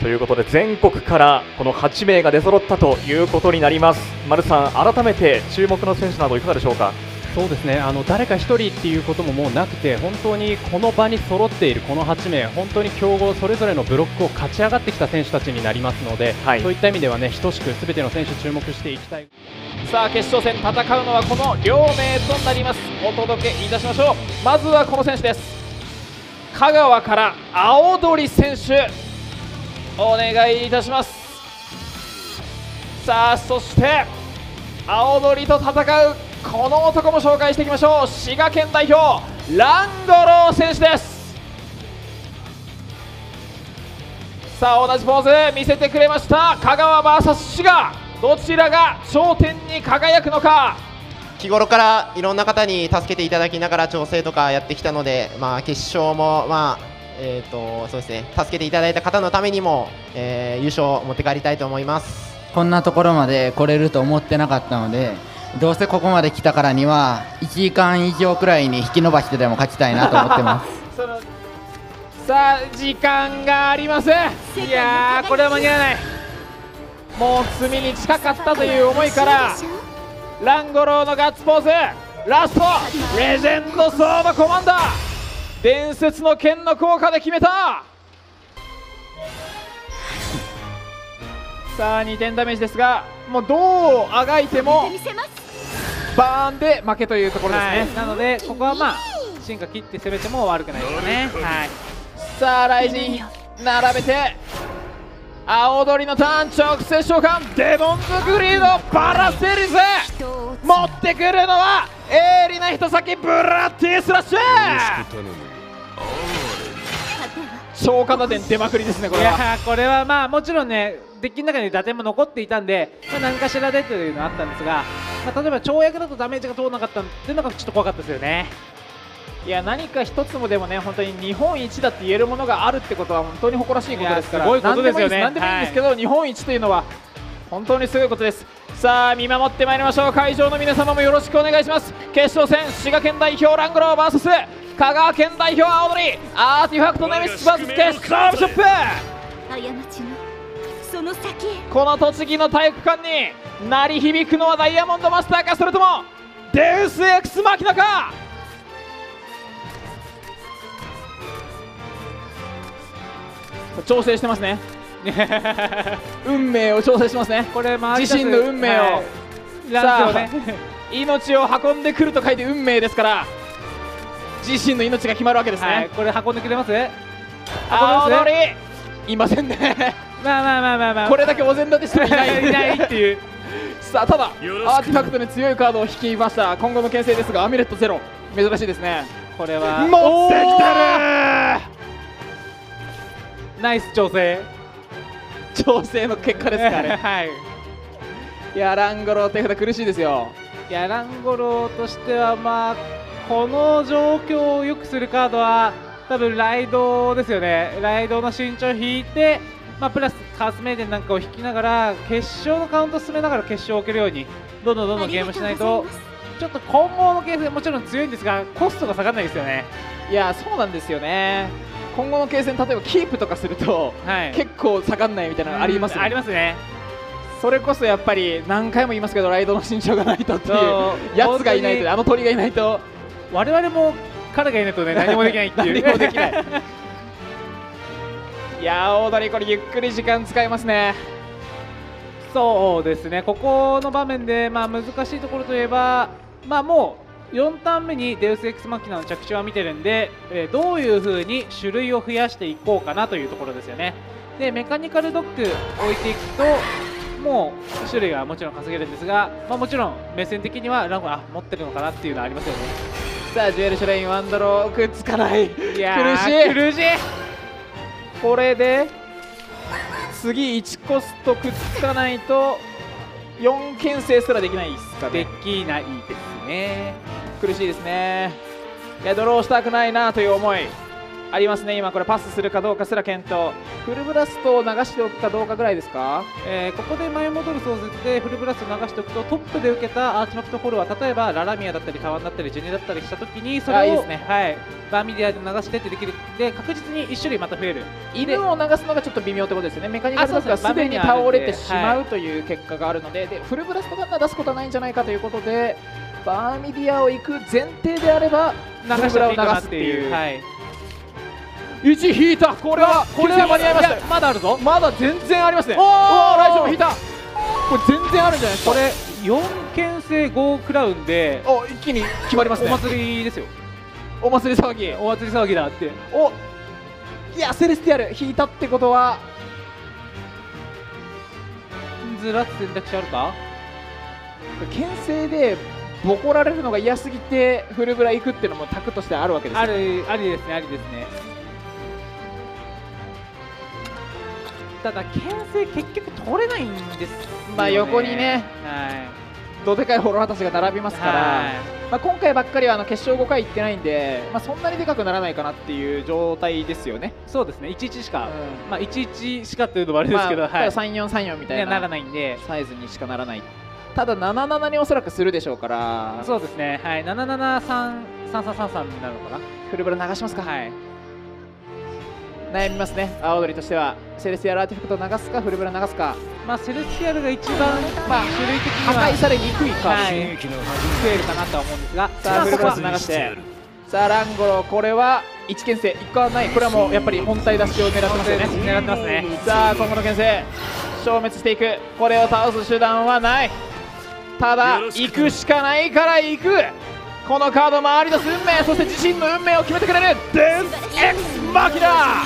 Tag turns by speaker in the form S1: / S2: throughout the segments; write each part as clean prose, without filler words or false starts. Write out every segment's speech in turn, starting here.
S1: ということで全国からこの8名が出揃ったということになります。丸さん、改めて注目の選手などいかがでしょうか。
S2: そうですね、誰か1人っていうことももうなくて、本当にこの場に揃っているこの8名、本当に強豪それぞれのブロックを勝ち上がってきた選手たちになりますので、
S1: はい、
S2: そういった意味ではね、等しくすべての選手注目していきたい。
S3: さあ決勝戦戦うのはこの両名となります。お届けいたしましょう。まずはこの選手です。香川から青鳥選手、お願いいたします。さあそして青鳥と戦うこの男も紹介していきましょう。滋賀県代表ランゴロー選手です。さあ同じポーズ見せてくれました。香川 VS 滋賀、どちらが頂点に輝くのか。
S4: 日頃からいろんな方に助けていただきながら調整とかやってきたので、決勝もそうですね、助けていただいた方のためにも、優勝を持って帰りたいと思います。
S5: こんなところまで来れると思ってなかったので、どうせここまで来たからには1時間以上くらいに引き伸ばしてでも勝ちたいなと思ってます
S3: さあ時間がありません。いやーこれは間に合わない。もう罪に近かったという思いからランゴローのガッツポーズ、ラストレジェンドソードコマンダー、伝説の剣の効果で決めた。さあ2点ダメージですが、もうどうあがいてもバーンで負けというところですね、
S6: はい、なのでここは進化切って攻めても悪くないですね。はい、
S3: さあライジン並べて青鳥のターン直接召喚、デモンズグリードパラセリス、持ってくるのは鋭利な人先ブラッティスラッシュ、超過打点出まくりですね。これは、
S6: いやこれはもちろんね、デッキの中に打点も残っていたんで、何かしらでというのはあったんですが、例えば跳躍だとダメージが通らなかったっていうのがちょっと怖かったですよね。
S3: いや何か一つもでもね、本当に日本一だって言えるものがあるってことは本当に誇らしいことですから、
S6: すごいことですよね。
S3: 何でもいいんですけど、日本一というのは本当にすごいことです。さあ見守ってまいりましょう。会場の皆様もよろしくお願いします。決勝戦滋賀県代表ランゴロー VS 香川県代表青鳥アーティファクトネメシス VS 決勝ビショップ、
S7: 過ちのその先へ。
S3: この栃木の体育館に鳴り響くのはダイヤモンドマスターか、それともデウス X マキナか。調整してますね運命を調整してますね。
S6: これ
S3: 自身の運命を、さあ命を運んでくると書いて運命ですから、自身の命が決まるわけですね。
S6: はい、これ運んでくれます。
S3: 青鳥いませんねこれだけお膳立てしてもいない
S6: っていう
S3: さあただアーティファクトに強いカードを引きました。今後の牽制ですがアミュレットゼロ、珍しいですね。
S6: これは
S3: 持ってきてる、
S6: ナイス調整
S3: の結果ですかね
S6: はい、
S3: いやランゴロー手札苦しいですよ。
S6: いやランゴローとしてはこの状況を良くするカードは多分ライドですよね。ライドの身長を引いて、プラスカースメイデンなんかを引きながら決勝のカウントを進めながら決勝を置けるようにどんどんゲームしないと、ちょっと今後の形勢もちろん強いんですがコストが下がらないですよね。
S3: いやそうなんですよね。今後の継戦、例えばキープとかすると、結構下がんないみたいなのありますよね。
S6: ありますね。
S3: それこそやっぱり何回も言いますけど、ライドの身長がないとっていうやつがいないと、あの鳥がいないと、
S6: 我々も彼がいないとね何もできないっていう
S3: 何もできないいや大鳥これゆっくり時間使いますね。
S6: そうですね、ここの場面で難しいところといえばもう4ターン目にデウス X マキナの着地は見てるんで、どういう風に種類を増やしていこうかなというところですよね。でメカニカルドッグ置いていくともう種類がもちろん稼げるんですが、もちろん目線的にはランゴ持ってるのかなっていうのはありますよね。
S3: さあジュエルシュレインワンドローくっつかない。
S6: いや苦しい。
S3: これで次1コストくっつかないと4牽制すらできないですかね。
S6: できないですね。
S3: 苦しいですね。いやドローしたくないなという思い。 ありますね。今これパスするかどうかすら検討。フルブラストを流しておくかどうかぐらいですか。
S6: ここで前戻る壮絶でフルブラストを流しておくとトップで受けたアーチマクトフォロワー、例えばララミアだったりタワンだったりジュニだったりしたときにそれを
S3: いいですね、
S6: はい、バーミディアで流してってできるで確実に1種類また増える。
S3: 犬を流すのがちょっと微妙ってことですよね。メカニカルドッグがすでに倒れてしまうという結果があるので、フルブラストガンナー出すことはないんじゃないかということで、バーミディアを行く前提であれば
S6: 流し
S3: フルブラを流
S6: ていいかな
S3: すっていう。
S6: はい、
S3: 1引いた。これは間に合いました。
S6: まだあるぞ。
S3: まだ全然ありますね。おお、ライジョン引いた。これ全然あるんじゃないですか。
S6: これ4牽制5クラウンで
S3: お、一気に決まりますね。
S6: お祭りですよ。
S3: お祭り騒ぎ。
S6: お祭り騒ぎだって。
S3: お、いやセレスティアル引いたってことは
S6: ずらす選択肢あるか。
S3: 牽制でボコられるのが嫌すぎてフルブラ行くっていうのもタクとしてあるわけですよ。
S6: ありですね、ありですね。ただ牽制結局取れないんですよね。
S3: まあ横にね、
S6: はい、
S3: どでかいフォロワーたちが並びますから、まあ、今回ばっかりは決勝5回行ってないんで、まあ、そんなにでかくならないかなっていう状態ですよね。
S6: そうですね、11しか、
S3: うん、
S6: まあ11しかっていうのもあれですけど、
S3: まあ、
S6: はい、
S3: 3434みたい
S6: なら
S3: な
S6: ないんで、
S3: サイズにしかならない。ただ77におそらくするでしょうから、
S6: そうですね、はい、773333になるのかな。
S3: フルブラ流しますか。
S6: はい、
S3: 悩みますね、青鳥としては。セレスティアルアーティファクトを流すかフルブラ流すか、
S6: まあセレスティアルが一番、
S3: まあ
S6: 種類的には
S3: 破壊されにくいか、
S6: はい、増えるかなとは思うんですが、
S3: さあフルブラス流して、さあランゴロ、これは1牽制1個はない。これはもうやっぱり本体出しを狙ってますよね。
S6: 狙ってますね。
S3: さあ今後の牽制消滅していく。これを倒す手段はない。ただ行くしかないから行く。このカード回り出す運命、そして自身の運命を決めてくれるデウス X マキナ。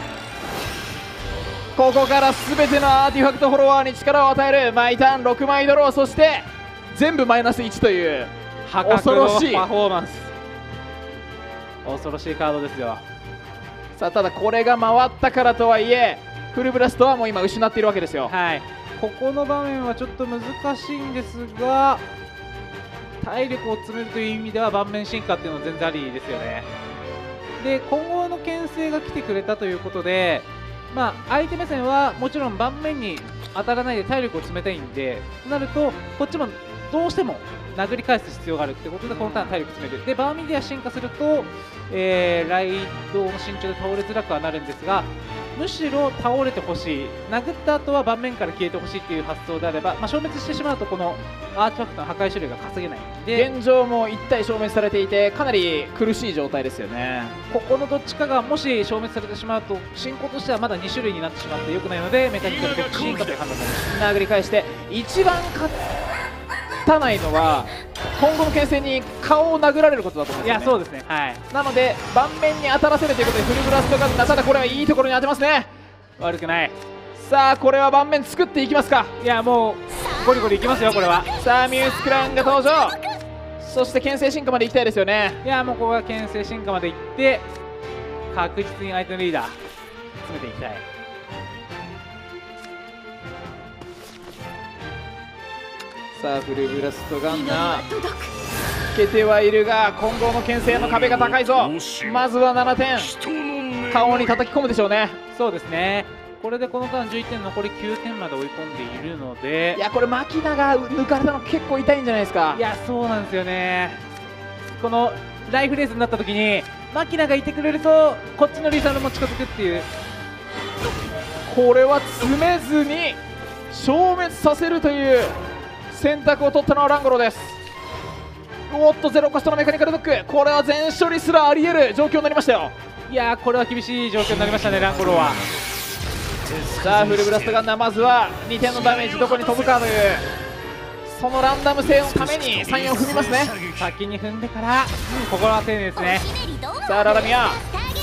S3: ここから全てのアーティファクトフォロワーに力を与える。毎ターン6枚ドロー、そして全部マイナス1という恐ろしい
S6: パフォーマンス、恐ろしいカードですよ。
S3: さあただこれが回ったからとはいえフルブラストはもう今失っているわけですよ。
S6: はい、ここの場面はちょっと難しいんですが、体力を詰めるという意味では盤面進化っていうのは全然ありですよね。で今後の牽制が来てくれたということで、まあ、相手目線はもちろん盤面に当たらないで体力を詰めたいんで、となるとこっちもどうしても殴り返す必要があるということでこのターン体力詰める。でバーミディア進化すると、ライドの身長で倒れづらくはなるんですが、むしろ倒れてほしい、殴った後は盤面から消えてほしいっていう発想であれば、まあ、消滅してしまうとこのアーティファクトの破壊種類が稼げないんで、
S3: 現状も1体消滅されていてかなり苦しい状態ですよね。
S6: ここのどっちかがもし消滅されてしまうと進行としてはまだ2種類になってしまって良くないので、メカニカルドッグ進化という判断になります。
S3: 殴り返して一番勝たないのは今後の牽制に顔を殴られることだと思うん
S6: い
S3: ですよね。
S6: やそうですね、はい、
S3: なので盤面に当たらせるということでフルブラストガンナ、ただこれはいいところに当てますね。
S6: 悪くない。
S3: さあこれは盤面作っていきますか。
S6: いやもうゴリゴリいきますよこれは。
S3: さあミュースクラウンが登場、そして牽制進化まで行きたいですよね。
S6: いやもうここは牽制進化までいって確実に相手のリーダー詰めていきたい。
S3: さあフルブラストガンナーつけてはいるが今後の牽制の壁が高いぞ。まずは7点顔に叩き込むでしょうね。
S6: そうですね、これでこのターン11点残り9点まで追い込んでいるので、
S3: いやこれマキナが抜かれたの結構痛いんじゃないですか。
S6: いやそうなんですよね。このライフレースになった時にマキナがいてくれるとこっちのリサルも近づくっていう。
S3: これは詰めずに消滅させるという選択を取ったのはランゴロです。おっとゼロコストのメカニカルドッグ、これは全処理すらあり得る状況になりましたよ。
S6: いやーこれは厳しい状況になりましたねランゴロは。
S3: さあフルブラストガンナーまずは2点のダメージどこに飛ぶかというそのランダム性のために34踏みますね。
S6: 先に踏んでから、ここは丁寧ですね。
S3: さあララミア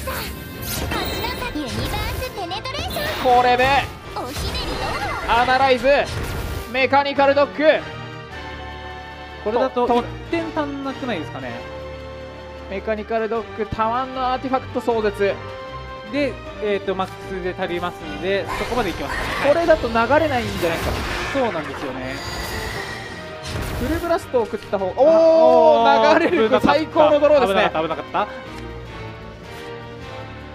S3: これでアナライズメカニカルドッグ、
S6: これだと1点足んなくないですかね。
S3: メカニカルドッグタワンのアーティファクト壮絶
S6: で、マックスで足りますんでそこまでいきますかね。
S3: これだと流れないんじゃないですか。
S6: そうなんですよね。
S3: フルブラストを食った方おお流れる最高のドローですね。
S6: 危なかった。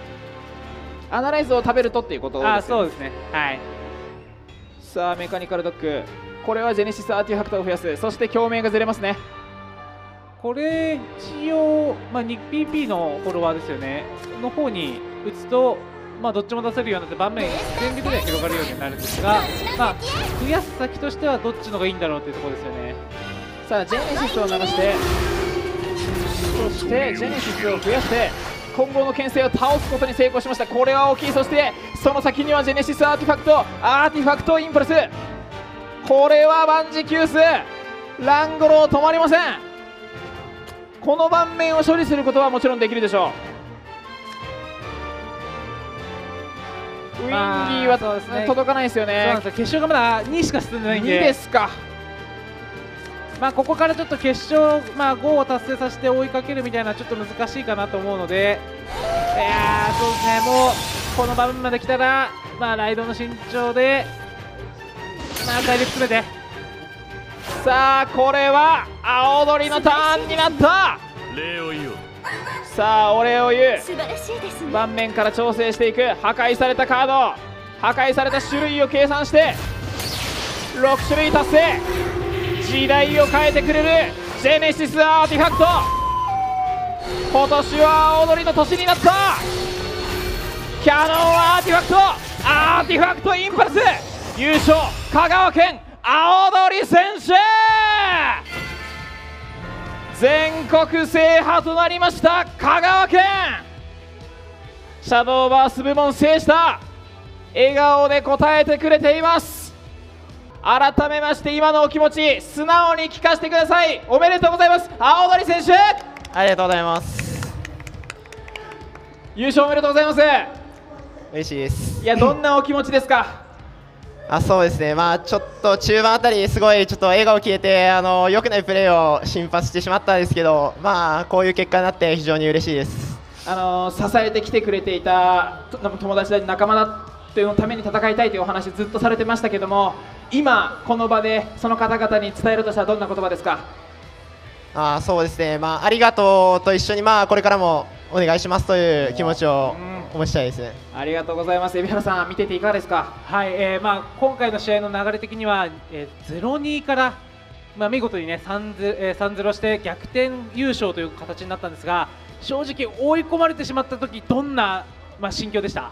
S3: アナライズを食べるとっていうことですよね。
S6: そうですね。はい。
S3: さあメカニカルドッグ、これはジェネシスアーティファクトを増やす。そして共鳴がずれますね。
S6: これ一応、2PP のフォロワーですよねの方に打つと、どっちも出せるようになって盤面全力で広がるようになるんですが、増やす先としてはどっちのがいいんだろうというところですよね。
S3: さあジェネシスを流して、そしてジェネシスを増やして混合の牽制を倒すことに成功しました。これは大きい。そしてその先にはジェネシスアーティファクトインパルス、これは万事休す。ランゴロー止まりません。この盤面を処理することはもちろんできるでしょう。ウィンギーは、届かないですよね。
S6: そうなんですよ、決勝がまだ2しか進んでないんで。
S3: 2ですか。
S6: ここからちょっと決勝、5を達成させて追いかけるみたいなちょっと難しいかなと思うので、そうですね、もうこの場面まで来たら、ライドの身長で、体力詰めて、
S3: さあこれは青鳥のターンになった。
S8: 礼を言おう。
S3: さあお礼を言う。
S7: 素晴らしいですね。
S3: 盤面から調整していく。破壊されたカード、破壊された種類を計算して6種類達成。時代を変えてくれるジェネシスアーティファクト。今年は青鳥の年になった。キャノンアーティファクト、アーティファクトインパルス優勝、香川県青鳥選手、全国制覇となりました香川県。シャドーバース部門制した。笑顔で答えてくれています。改めまして今のお気持ち素直に聞かせてください。おめでとうございます、青鳥選手。
S4: ありがとうございます。
S3: 優勝おめでとうございます。
S4: 嬉しいです。
S3: いや、どんなお気持ちですか？
S4: そうですね、ちょっと中盤あたりすごいちょっと笑顔消えて良くないプレーを頻発してしまったんですけど、こういう結果になって非常に嬉しいです。
S3: 支えてきてくれていた友達だ仲間だっていうのために戦いたいというお話ずっとされてましたけども、今この場でその方々に伝えるとしたらどんな言葉ですか？
S4: そうですね、ありがとうと一緒にこれからもお願いしますという気持ちを持ちたいですね。
S3: ありがとうございます。海老原さん、見てていかがですか？
S6: はい、今回の試合の流れ的には、0-2から、見事にね 3-0 して逆転優勝という形になったんですが、正直追い込まれてしまった時どんな、心境でした？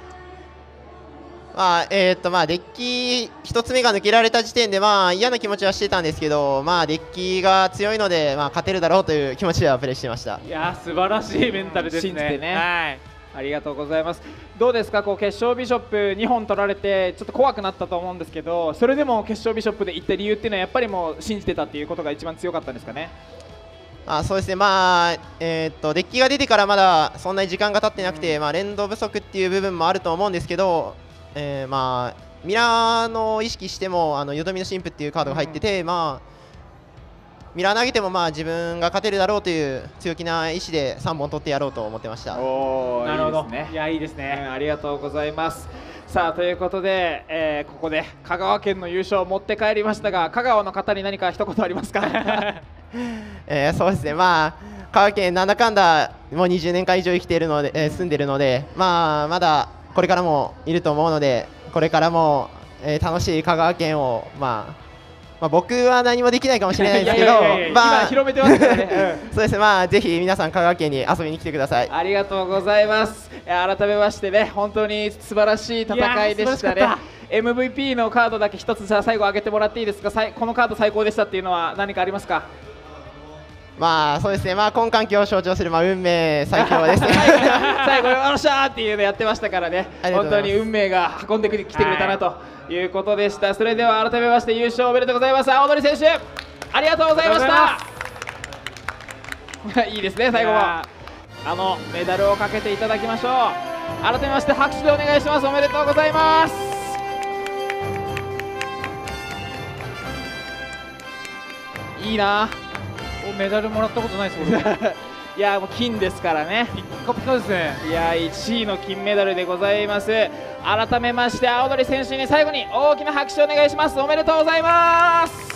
S4: デッキ1つ目が抜けられた時点で嫌な気持ちはしてたんですけど、デッキが強いので、勝てるだろうという気持ちではプレーしてました。
S6: いや素晴らしいメンタルですね。
S3: 信じてね。
S6: はい、
S3: ありがとうございます。どうですか、決勝ビショップ2本取られてちょっと怖くなったと思うんですけど、それでも決勝ビショップで行った理由っていうのはやっぱりもう信じてたっていうことが一番強かったんですかね？
S4: そうですね、デッキが出てからまだそんなに時間が経ってなくて、連動不足っていう部分もあると思うんですけど、ミラーの意識してもよどみの神父っていうカードが入ってて、ミラー投げても自分が勝てるだろうという強気な意志で3本取ってやろうと思ってました。
S6: なるほど、いやいいですね、
S3: ありがとうございます。さあということで、ここで香川県の優勝を持って帰りましたが、香川の方に何か一言ありますか？
S4: そうですね、香川県なんだかんだもう20年間以上生きているので、住んでいるので、まだこれからもいると思うので、これからも、楽しい香川県を、僕は何もできないかもしれないですけど、
S3: 今広めてますからね。
S4: そうですね、ぜひ皆さん香川県に遊びに来てください。
S3: ありがとうございます。改めましてね、本当に素晴らしい戦いでしたね。MVP のカードだけ一つ最後上げてもらっていいですか？このカード最高でしたっていうのは何かありますか？
S4: そうですね、根環境を象徴する運命最強ですね。
S3: 最後よっしゃーっていうのやってましたからね、本当に運命が運んできてくれたなということでした。それでは改めまして優勝おめでとうございます。青鳥選手、ありがとうございました。いいですね、最後はメダルをかけていただきましょう。改めまして拍手でお願いします。おめでとうございます。いいな。
S6: メダルもらったことないですもんね。
S3: いやもう金ですからね。
S6: ピッカピカですね。
S3: いや1位の金メダルでございます。改めまして青鳥選手に最後に大きな拍手をお願いします。おめでとうございます。